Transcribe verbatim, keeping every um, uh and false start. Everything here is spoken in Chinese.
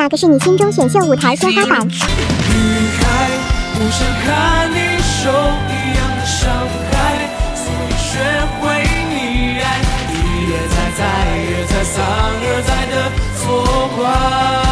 哪个是你心中选秀舞台天花板？ 离开，不想看你受一样的伤害，所以学会溺爱，一而再，再而再，三而再的错怪。